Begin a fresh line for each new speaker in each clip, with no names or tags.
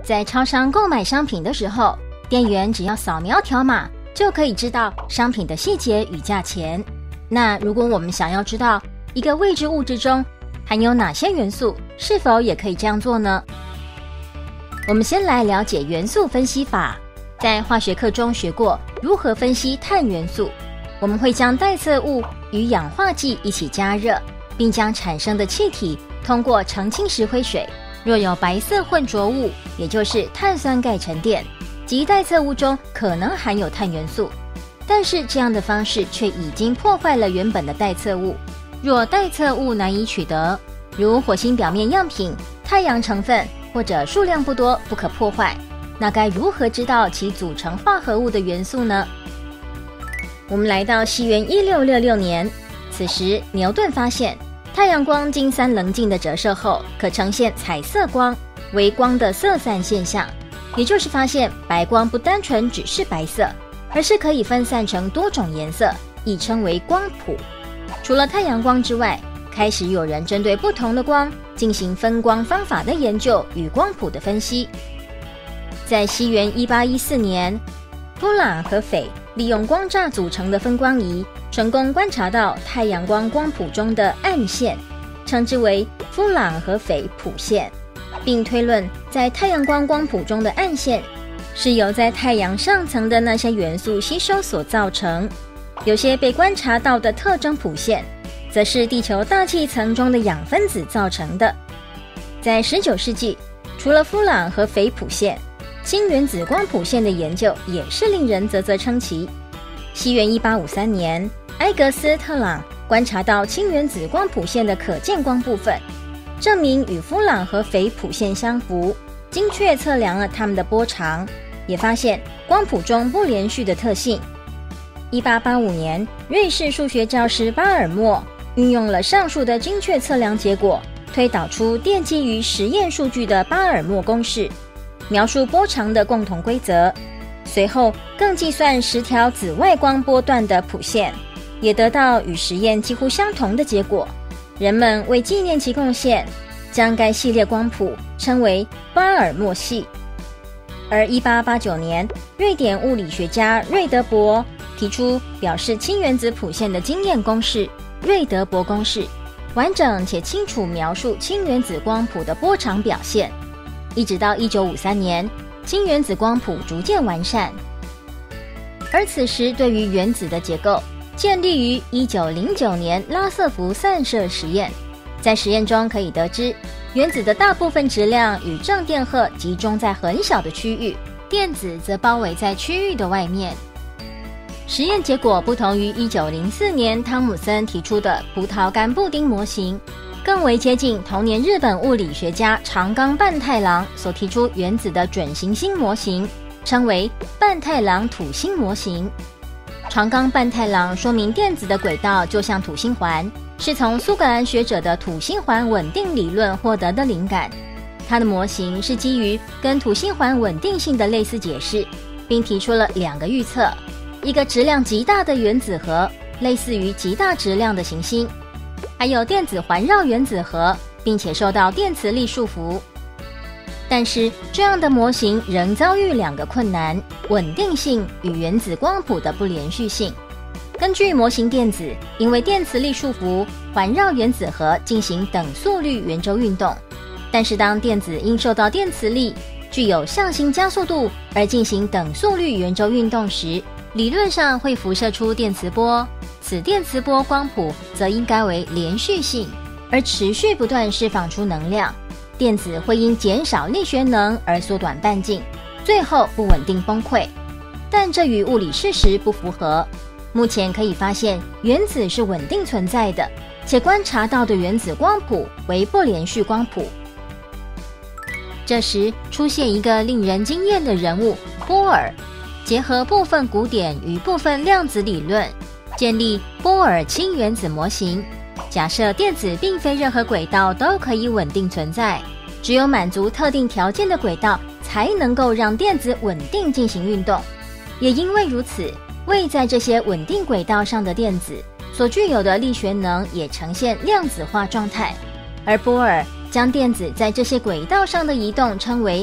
在超商购买商品的时候，店员只要扫描条码，就可以知道商品的细节与价钱。那如果我们想要知道一个未知物质中含有哪些元素，是否也可以这样做呢？我们先来了解元素分析法。在化学课中学过如何分析碳元素，我们会将代测物与氧化剂一起加热，并将产生的气体通过澄清石灰水，若有白色混浊物，也就是碳酸钙沉淀，即代测物中可能含有碳元素。但是这样的方式却已经破坏了原本的代测物。若代测物难以取得，如火星表面样品、太阳成分或者数量不多不可破坏，那该如何知道其组成化合物的元素呢？我们来到西元1666年，此时牛顿发现太阳光经三棱镜的折射后，可呈现彩色光，为光的色散现象，也就是发现白光不单纯只是白色，而是可以分散成多种颜色，亦称为光谱。除了太阳光之外，开始有人针对不同的光进行分光方法的研究与光谱的分析。在西元1814年，夫朗和斐利用光栅组成的分光仪，成功观察到太阳光光谱中的暗线，称之为夫朗和斐谱线，并推论在太阳光光谱中的暗线是由在太阳上层的那些元素吸收所造成，有些被观察到的特征谱线则是地球大气层中的氧分子造成的。在19世纪，除了夫朗和斐谱线，氢原子光谱线的研究也是令人啧啧称奇。西元1853年，埃格斯特朗观察到氢原子光谱线的可见光部分，证明与夫朗和斐谱线相符，精确测量了它们的波长，也发现光谱中不连续的特性。1885年，瑞士数学教师巴尔默运用了上述的精确测量结果，推导出奠基于实验数据的巴尔默公式，描述波长的共同规则。随后更计算10条紫外光波段的谱线，也得到与实验几乎相同的结果。人们为纪念其贡献，将该系列光谱称为巴尔默系。而1889年，瑞典物理学家瑞德伯提出表示氢原子谱线的经验公式瑞德伯公式，完整且清楚描述氢原子光谱的波长表现。一直到1953年，氢原子光谱逐渐完善。而此时对于原子的结构建立于1909年拉瑟福散射实验。在实验中可以得知，原子的大部分质量与正电荷集中在很小的区域，电子则包围在区域的外面。实验结果不同于1904年汤姆森提出的葡萄干布丁模型，更为接近同年日本物理学家长冈半太郎所提出原子的准行星模型，称为半太郎土星模型。长冈半太郎说明电子的轨道就像土星环，是从苏格兰学者的土星环稳定理论获得的灵感。他的模型是基于跟土星环稳定性的类似解释，并提出了2个预测：一个质量极大的原子核，类似于极大质量的行星，还有电子环绕原子核，并且受到电磁力束缚。但是这样的模型仍遭遇2个困难：稳定性与原子光谱的不连续性。根据模型，电子因为电磁力束缚，环绕原子核进行等速率圆周运动。但是当电子因受到电磁力具有向心加速度而进行等速率圆周运动时，理论上会辐射出电磁波，此电磁波光谱则应该为连续性，而持续不断释放出能量。电子会因减少力学能而缩短半径，最后不稳定崩溃。但这与物理事实不符合。目前可以发现原子是稳定存在的，且观察到的原子光谱为不连续光谱。这时出现一个令人惊艳的人物波尔，结合部分古典与部分量子理论，建立波尔氢原子模型。假设电子并非任何轨道都可以稳定存在，只有满足特定条件的轨道才能够让电子稳定进行运动。也因为如此，位在这些稳定轨道上的电子所具有的力学能也呈现量子化状态。而波尔将电子在这些轨道上的移动称为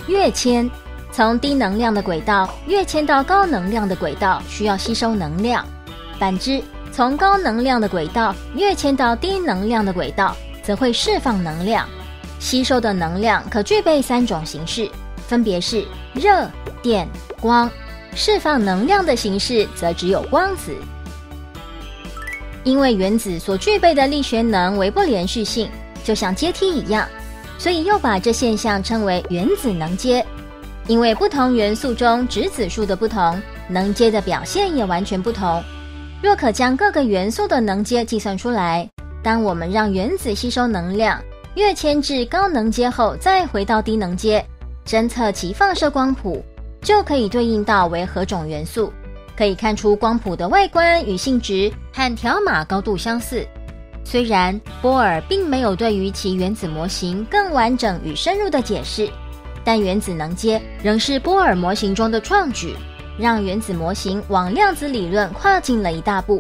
跃迁。从低能量的轨道跃迁到高能量的轨道，需要吸收能量；反之，从高能量的轨道跃迁到低能量的轨道，则会释放能量。吸收的能量可具备3种形式，分别是热、电、光。释放能量的形式则只有光子。因为原子所具备的力学能为不连续性，就像阶梯一样，所以又把这现象称为原子能阶。因为不同元素中质子数的不同，能阶的表现也完全不同。若可将各个元素的能阶计算出来，当我们让原子吸收能量，跃迁至高能阶后再回到低能阶，侦测其放射光谱，就可以对应到为何种元素。可以看出光谱的外观与性质和条码高度相似。虽然波尔并没有对于其原子模型更完整与深入的解释，但原子能阶仍是波尔模型中的创举，让原子模型往量子理论跨进了一大步。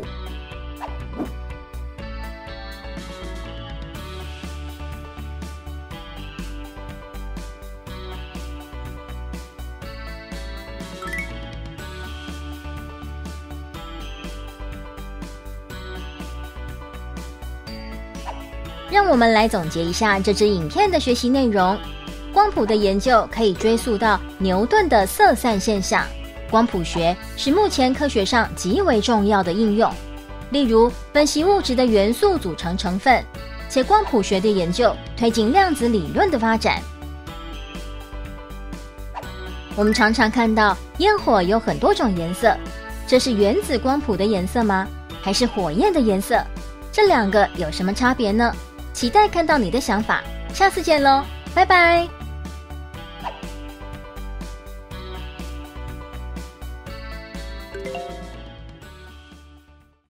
让我们来总结一下这支影片的学习内容。光谱的研究可以追溯到牛顿的色散现象，光谱学是目前科学上极为重要的应用，例如分析物质的元素组成成分，且光谱学的研究推进量子理论的发展。我们常常看到烟火有很多种颜色，这是原子光谱的颜色吗？还是火焰的颜色？这两个有什么差别呢？期待看到你的想法，下次见喽，拜拜。